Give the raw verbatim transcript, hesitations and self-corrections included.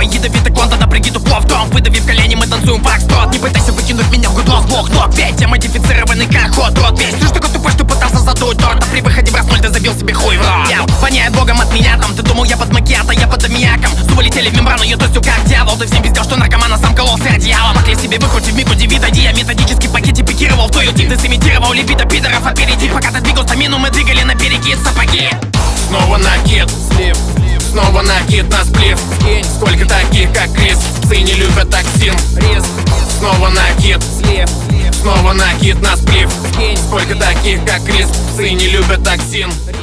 ядовитый конта, напряги тупо в дом. Выдавив колени, мы танцуем фокстрот. Не пытайся выкинуть меня в гудло с двух ног, ведь я модифицированный как хот рот весь. Ты ж такой тупой, что пытался задуть торт, а при выходе в раз ноль ты забил себе хуй в рот. Я воняет богом от меня там, ты думал я под макиато, я под аммиаком. Зубы летели в мембрану, я тостю как дьявол. Ты всем пиздел, что наркомана сам кололся одеялом. Могли себе выкрутить миг, удиви, дойди. Я методически в пакете пикировал в твою тип. Ты сымитировал либидо пидоров опереди. Пока ты двигал стамину, мы двигали на перекид сапоги. Снова накид, слив, снова накид на сплив. Скинь, сколько таких, как Крис, псы не любят токсин. Риск, снова накид, слив, снова накид на сплив. Скинь, сколько таких, как Крис, псы не любят токсин.